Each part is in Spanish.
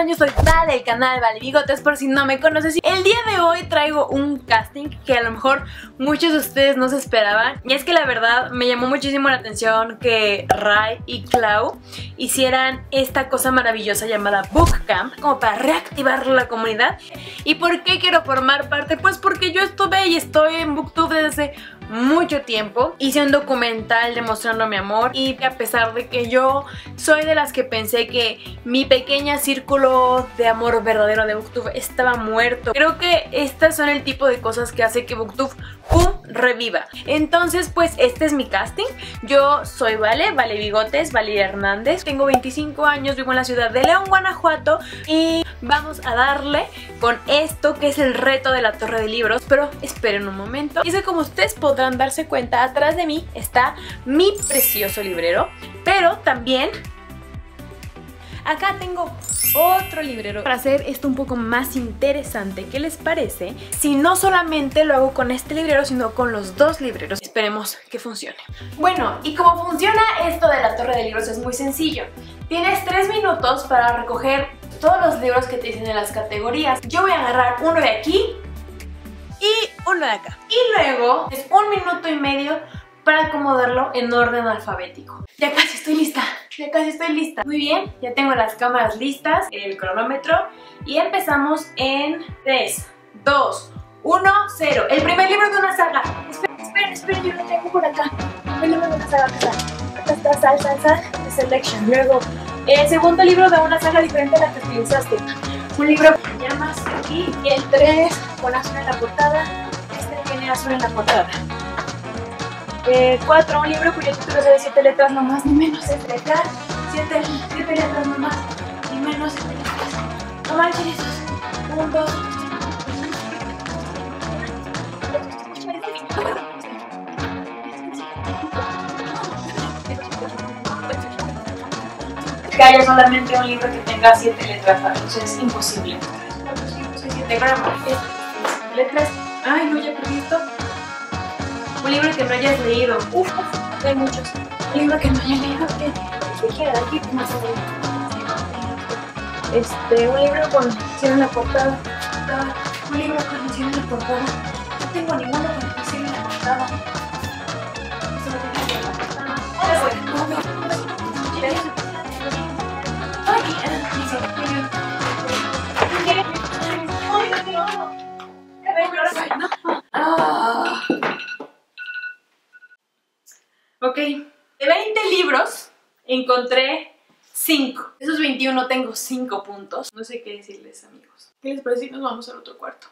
están? Yo soy Vale del canal Vale Bigotes, por si no me conoces. El día de hoy traigo un casting que a lo mejor muchos de ustedes no se esperaban. Y es que la verdad me llamó muchísimo la atención que Rai y Clau hicieran esta cosa maravillosa llamada Bookcamp, como para reactivar la comunidad. ¿Y por qué quiero formar parte? Pues porque yo estuve y estoy en Booktube desde mucho tiempo. Hice un documental demostrando mi amor, y a pesar de que yo soy de las que pensé que mi pequeña círculo de amor verdadero de Booktube estaba muerto, creo que estas son el tipo de cosas que hace que Booktube reviva. Entonces pues este es mi casting. Yo soy Vale Bigotes, Vale Hernández, tengo 25 años, vivo en la ciudad de León, Guanajuato, y vamos a darle con esto que es el reto de la torre de libros. Pero esperen un momento, y es que como ustedes podrán darse cuenta, atrás de mí está mi precioso librero, pero también acá tengo otro librero para hacer esto un poco más interesante. ¿Qué les parece si no solamente lo hago con este librero, sino con los dos libreros? Esperemos que funcione. Bueno, y cómo funciona esto de la torre de libros es muy sencillo. Tienes 3 minutos para recoger todos los libros que te dicen en las categorías. Yo voy a agarrar uno de aquí y uno de acá. Y luego es 1 minuto y medio para acomodarlo en orden alfabético. Ya casi estoy lista, ya casi estoy lista. Muy bien, ya tengo las cámaras listas, el cronómetro, y empezamos en 3, 2, 1, 0. El primer libro de una saga. Esperen, yo lo tengo por acá. El libro de una saga, acá está, Sal, The Selection. Luego, el segundo libro de una saga diferente a la que utilizaste. Un libro con llamas aquí, y el 3 con azul en la portada. Este tiene azul en la portada. 4, un libro cuyo título es de 7 letras, no más ni menos. Es letra, 7 letras, no más ni menos. 7 letras. No manchen esos. 1, 2. Que haya solamente un libro que tenga 7 letras, entonces es imposible. 4, 5, 6, 7 gramos. 7 letras. Ay, no, ya perdí esto. Un libro que no hayas leído. Hay muchos. Un libro que no haya leído. Que dijera aquí más o menos. Un libro con edición en la portada. Un libro con edición en la portada. No tengo ninguno con edición en la portada. Eso no tiene en la portada. Ok, de 20 libros encontré 5. De esos 21 tengo 5 puntos. No sé qué decirles, amigos. ¿Qué les parece si nos vamos al otro cuarto?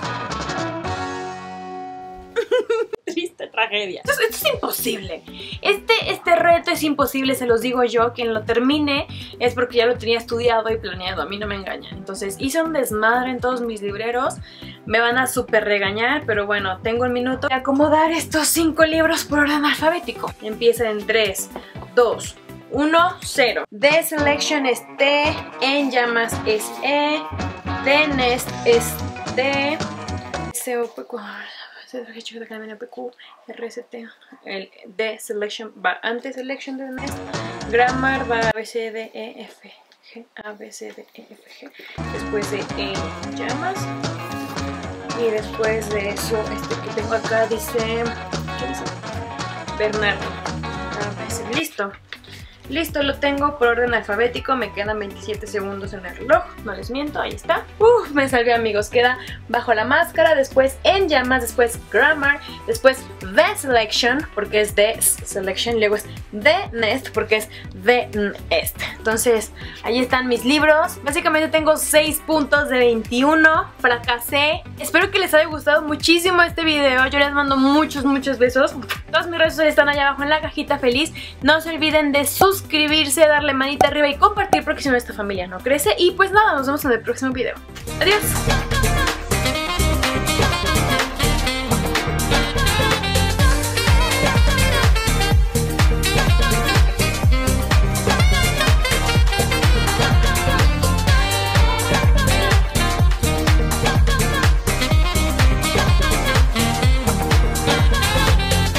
Triste tragedia. Esto es imposible. Este reto es imposible, se los digo yo. Quien lo termine es porque ya lo tenía estudiado y planeado. A mí no me engañan. Entonces hice un desmadre en todos mis libreros. Me van a súper regañar, pero bueno, tengo un minuto de acomodar estos 5 libros por orden alfabético. Empieza en 3, 2, 1, 0. The Selection es T, En Llamas es E, The Nest es T, C-O-P-Q, RCT, el The Selection va antes Selection de Nest, Grammar va A, B, C, D, E, F, G, A, B, C, D, E, F, G, después de En Llamas. Y después de eso, que tengo acá dice... ¿Qué dice? Bernardo. Listo. Listo, lo tengo por orden alfabético. Me quedan 27 segundos en el reloj. No les miento, ahí está. Me salvé, amigos. Queda Bajo la Máscara, después En Llamas, después Grammar, después The Selection, porque es The Selection, luego es The Nest, porque es The Nest. Entonces, ahí están mis libros. Básicamente tengo 6 puntos de 21. Fracasé. Espero que les haya gustado muchísimo este video. Yo les mando muchos besos. Todas mis redes sociales están allá abajo en la cajita feliz. No se olviden de suscribirse, darle manita arriba y compartir, porque si no esta familia no crece. Y pues nada, nos vemos en el próximo video. Adiós.